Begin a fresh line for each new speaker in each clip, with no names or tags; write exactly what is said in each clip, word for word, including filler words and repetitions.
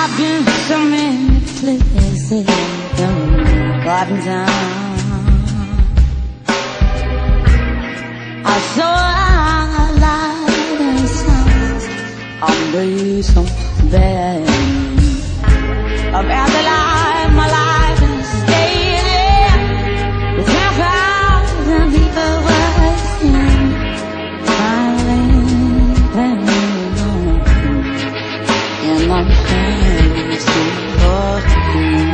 I've been to so many places, garden town. I saw a light and sounds on the so bad. About the life, my life is staying there with ten thousand people watching, smiling, playing on, and my friends still watching.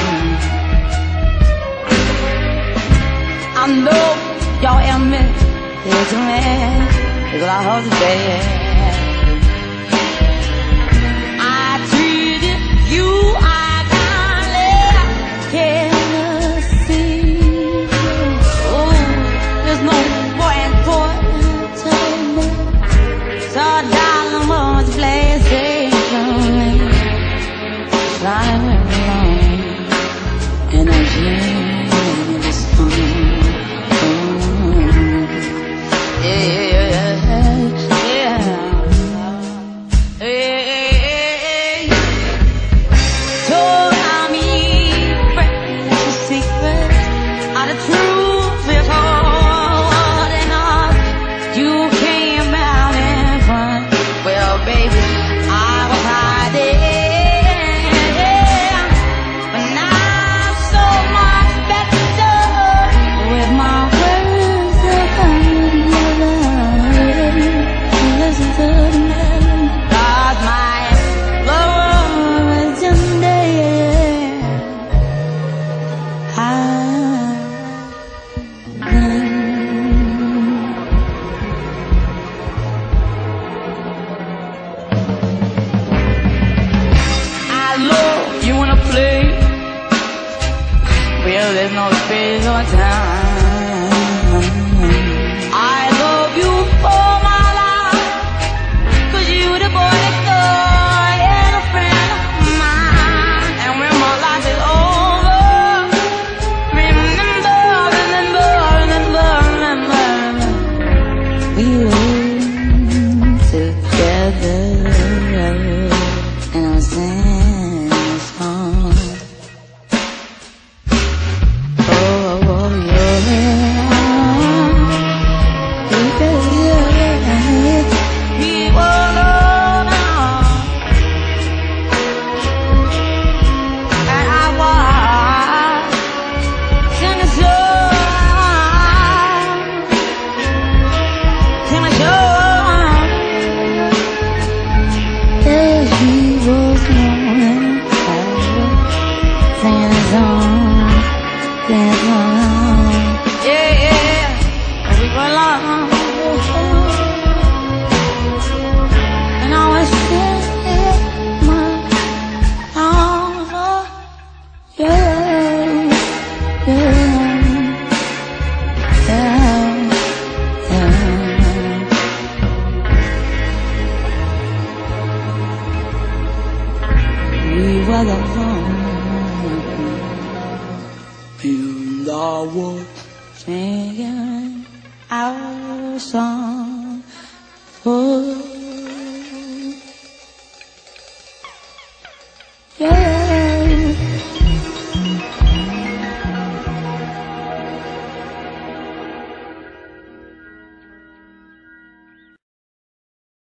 I know y'all admit it's a man, it's what I hope to say. You are kindly Tennessee. Oh, there's no more important to me. So darling, won't you play safe from me? Flying along in a dream in the sun. Yeah, yeah, yeah. There's no space or time. I love you for my life, 'cause you the boy next door and a friend of mine. And when my life is over, remember, remember, remember, remember, we were together. And I'm singing this song. And I was singing our song for you. Yeah.